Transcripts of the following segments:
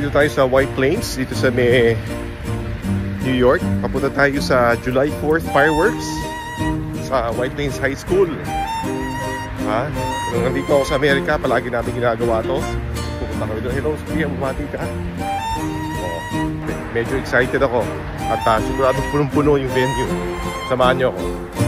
nandito tayo sa White Plains, dito sa New York. Papunta tayo sa July 4th fireworks sa White Plains High School. Nung nandito ako sa Amerika, palagi namin ginagawa to. Pupunta kami doon. Hello, Sophia, bumati ka. Medyo excited ako. At sigurado punong-puno yung venue. Samahan niyo ako.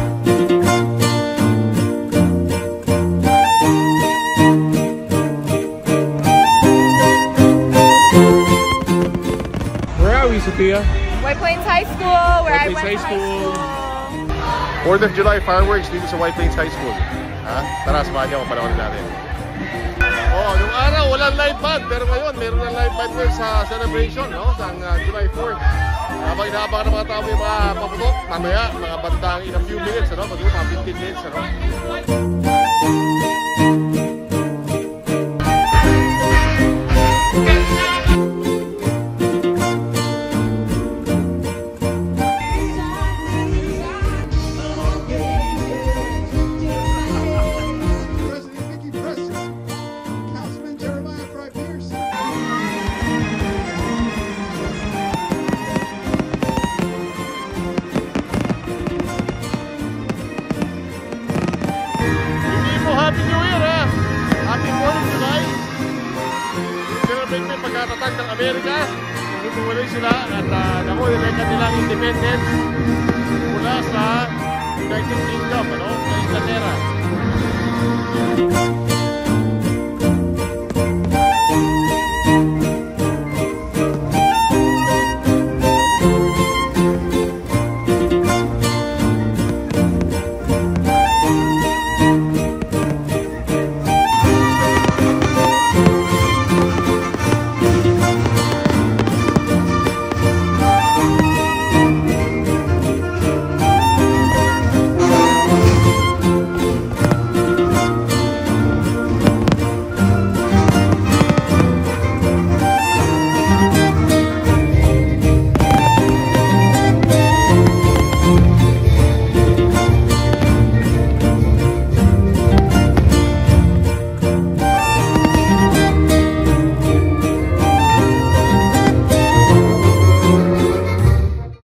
Sophia? White Plains High School, where I went to high school. 4th of July fireworks dito sa White Plains High School. Tara, samahan niyo ako, panahon natin. Nung araw walang live band, pero ngayon meron ng live band sa celebration, no? Sa July 4th. Habang inaabangan ng mga tao yung mga paputok, mamaya, mga bandang in a few minutes, ano? Mga 15 minutes, ano? Happy New Year, ha! Happy 4th of July! Celebrate may pagkatatag ng Amerika. Nagtutuloy sila at nakuha nila yung kanilang independence mula sa United Kingdom, sa Inglaterra.